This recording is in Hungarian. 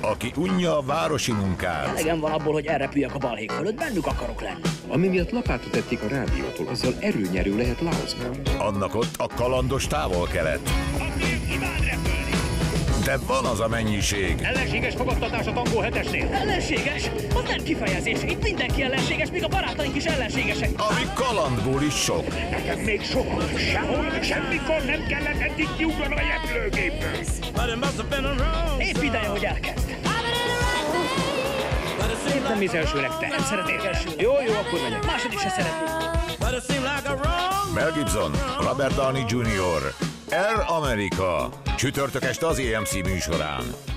aki unja a városi munkát. Elegem van abból, hogy elrepüljek a balhék fölött, bennük akarok lenni. Ami miatt lapátot ették a rádiótól, azzal erőnyerő lehet Laosban. Annak ott a kalandos távol-kelet. De van az a mennyiség. Ellenséges fogadtatás a Tankó 7-esnél. Ellenséges? Az nem kifejezés. Itt mindenki ellenséges, még a barátaink is ellenségesek. Ami kalandból is sok. Nekem még sok. Sehol, semmikor nem kellett eddig kiugranom egy repülőgépből. Épp ideje, hogy elkezd. Miért nem mész elsőnek, te? Nem szeretnél első. Jó, akkor megyek. Második se szeretnék. Mel Gibson, Robert Downey Jr. Air America. Csütörtök este az EMC műsorán.